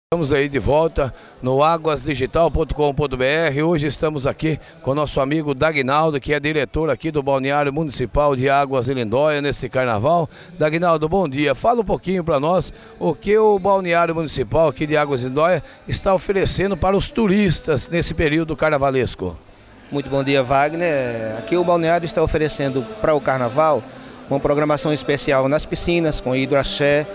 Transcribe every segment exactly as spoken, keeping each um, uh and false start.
Estamos aí de volta no águas digital ponto com ponto br. Hoje estamos aqui com o nosso amigo Dagnaldo, que é diretor aqui do Balneário Municipal de Águas de Lindóia neste carnaval. Dagnaldo, bom dia. Fala um pouquinho para nós o que o Balneário Municipal aqui de Águas de Lindóia está oferecendo para os turistas nesse período carnavalesco. Muito bom dia, Wagner. Aqui o Balneário está oferecendo para o carnaval uma programação especial nas piscinas, com hidroaxé,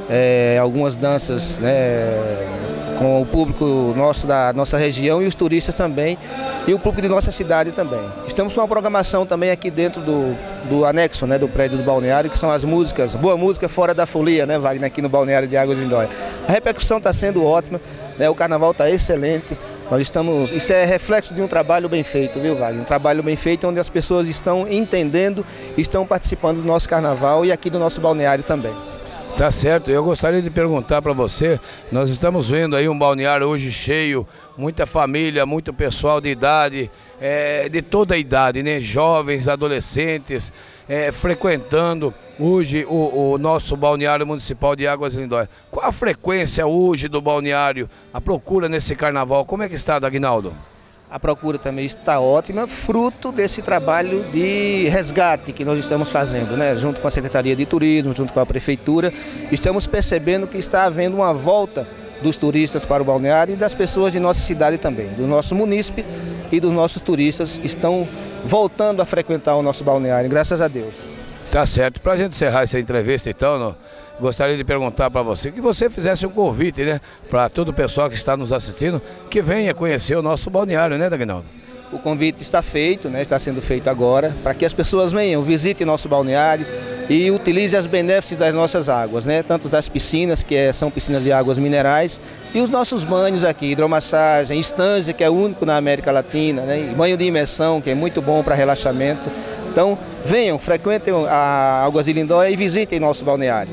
é, algumas danças, né, com o público nosso da nossa região e os turistas também, e o público de nossa cidade também. Estamos com uma programação também aqui dentro do, do anexo, né, do prédio do Balneário, que são as músicas, boa música fora da folia, né, Wagner, aqui no Balneário de Águas de Lindóia. A repercussão está sendo ótima, né, o carnaval está excelente. Nós estamos, isso é reflexo de um trabalho bem feito, viu, Wagner? Um trabalho bem feito onde as pessoas estão entendendo, estão participando do nosso carnaval e aqui do nosso balneário também. Tá certo, eu gostaria de perguntar para você, nós estamos vendo aí um balneário hoje cheio, muita família, muito pessoal de idade, é, de toda a idade, né? Jovens, adolescentes, é, frequentando hoje o, o nosso balneário municipal de Águas de Lindóia. Qual a frequência hoje do balneário, a procura nesse carnaval? Como é que está, Dagnaldo? A procura também está ótima, fruto desse trabalho de resgate que nós estamos fazendo, né? Junto com a Secretaria de Turismo, junto com a Prefeitura, estamos percebendo que está havendo uma volta dos turistas para o balneário e das pessoas de nossa cidade também, do nosso munícipe e dos nossos turistas estão voltando a frequentar o nosso balneário, graças a Deus. Tá certo. Para a gente encerrar essa entrevista, então, no... gostaria de perguntar para você, que você fizesse um convite, né, para todo o pessoal que está nos assistindo, que venha conhecer o nosso balneário, né, Dagnaldo? O convite está feito, né, está sendo feito agora, para que as pessoas venham, visitem nosso balneário e utilizem as benefícios das nossas águas, né, tanto das piscinas, que é, são piscinas de águas minerais, e os nossos banhos aqui, hidromassagem, estande, que é único na América Latina, né, e banho de imersão, que é muito bom para relaxamento. Então, venham, frequentem a Águas de Lindóia e visitem nosso balneário.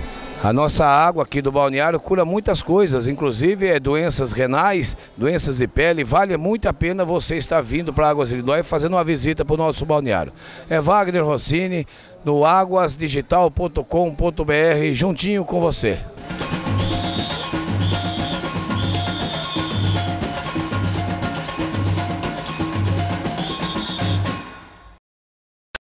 A nossa água aqui do balneário cura muitas coisas, inclusive é, doenças renais, doenças de pele. Vale muito a pena você estar vindo para Águas de Lindóia e fazendo uma visita para o nosso balneário. É Wagner Rossini, no águas digital ponto com ponto br, juntinho com você.